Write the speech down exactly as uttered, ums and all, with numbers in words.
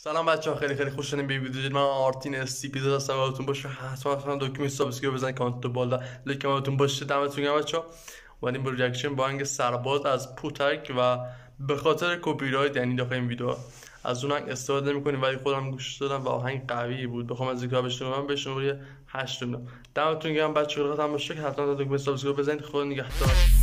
سلام بچه‌ها، خیلی خیلی خوش شدیم به ویدیو جدید. من آرتین استیپیز هستم. یادتون باشه حتما حتما دکمه سابسکرایب بزنید، کانال بالا لینک یادتون باشه. دمتون گرم بچه‌ها. اومدیم با ریاکشن با آهنگ سرباز از پوتک و به خاطر کپی رایت یعنی داخل این ویدیو از اون آهنگ استفاده نمی‌کنیم، ولی خودم گوش دادم و آهنگ قوی بود. بخوام از ذکر بشنوم به شماره هشت میدم. دمتون گرم بچه‌ها. خدمتتون باشه که حتما دکمه سابسکرایب بزنید. خدا نگهدار.